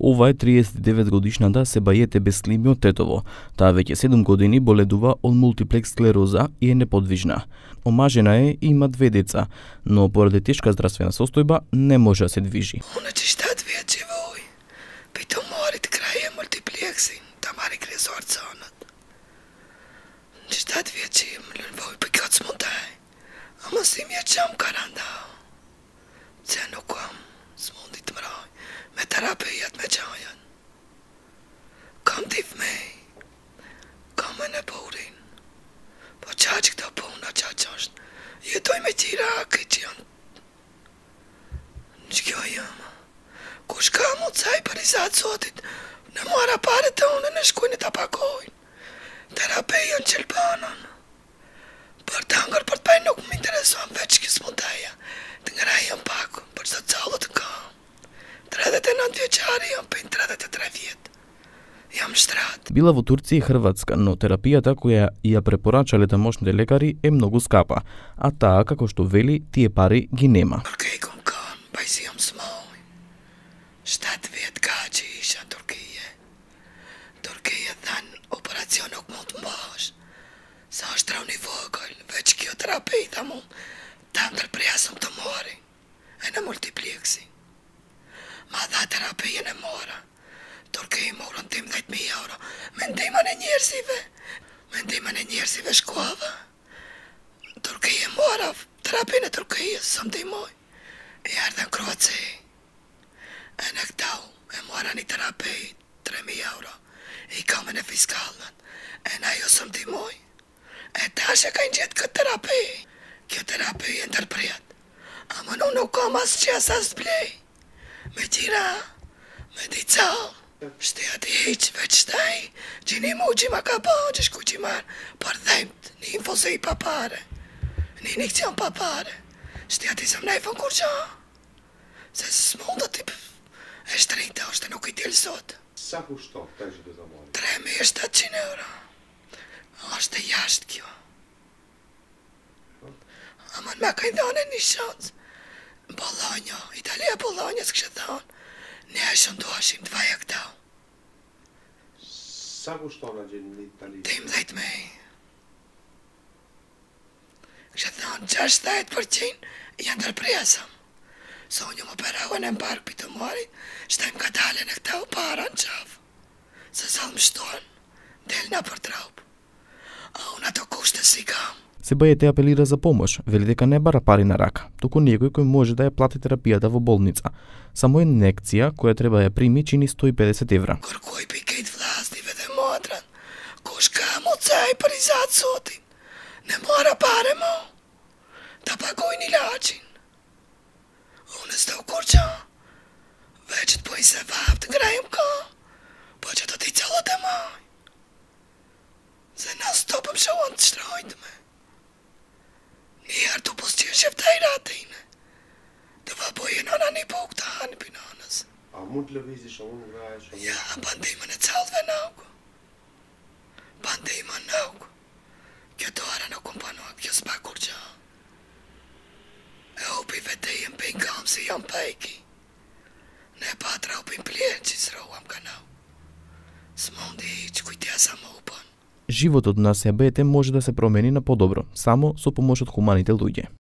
Ова е 39-годишната Себајете Бесклими од Тетово. Таа веќе 7 години боледува од мултиплекс склероза и е неподвижна. Омажена е и има 2 деца, но поради тешка здравствена состојба не може да се движи. Me terapiet me qajen. Kom t'i fmej. Kom e në burin. Po qa që këto puna qa që është. Jetoj me tjera aki që janë. Që kjo jam. Kush ka mu të caj për i zatë sotit. Në mara pare të unë në shkujnë të pakojnë. Terapien qelbanën. Për të angër për të pej nuk më interesuan veç kësë mundaja. Të ngrajem pak për të callët të kam. 39 vjeçari jam për 33 vjet. Jam shtrat. Била во Турција и Хрватска, но терапијата која ја препорачале тамошните лекари е многу скапа, а таа, како што вели, тие пари ги нема. Туркија kom kan, bajsi jam smoj. 7 vjet ka që isha në Turkije. Turkije thanë operacion nuk mund të mbash. Sa është trauni vogël, veç kjo terapi tha mund ta ndërpresëm të mori. E në multiplexi. Ma dha terapien e mora. Turkij morën 18.000 euro. Me ndihmën e njerëzive. Me ndihmën e njerëzive shkuava. Turkij e mora terapin e Turkijës, së ndihmoj. E ardhe në Kroaci. E në këtau e mora një terapi 3.000 euro. I kamën e fiskalën. E në ajo së ndihmoj. E tash e ka një gjithë këtë terapi. Kjo terapi e ndërpret. Ama nuk kam asë që asë blej. Me tjera, me di cao, shtja ti heq veç shtaj, që një mu që ma ka po, që shku që marë, për dhejmt, një infosi pa pare, një injekcion pa pare, shtja ti sëm nejfën kur qa, se së mundë t'i e shtrita, është nuk i t'jelë sot. Sa kushton të që të mori? 3.700 euro, është e jashtë kjo. Aman me ka i dhane një shansë. Bologna, Italia Bologna s'kështë thonë, ne e shëndohashim të vaja këtau. Sa kushton a gjenë në Itali? 18.000. Kështë thonë, 60% janë tërpresëm. So unë më operauen e më parë për të mori, shtajmë ka dalën e këtau para në qafë. Se sa më shtonë, delna për traupë. A unë ato kushte si kam. Себајете апелира за помош, вели дека не бара пари на рака, туку некој кој може да ја плати терапијата во болница. Само инекција која треба да ја прими чини 150 евра. Kërkoj për këtë vlasnive dhe motrën, kush ka mu caj për i zatë sotin, ne mora pare mo, ta pagojnë ilaqin. Unë s'do kur qa, veqët po i se vap të ngrajmë ka, po që të t'i cëllët e maj. Se na stopëm shohën të shtrojtë me. Njerë të posë që shëftaj ratine. Të vabojë nëna një buk të hanë për nënës. A mund të lëvizi shumë nga e shumë? Ja, bandimën e callëve në aukë. Bandimën në aukë. Kjo dora në kumpanua, kjo s'pa kur qa. E upi vetejën për ngam si jam pejki. Ne patra upin plenë që s'roham ka nau. S'mondi që kujtja sa më upën. Животот на себајете може да се промени на подобро, само со помош од хуманите луѓе.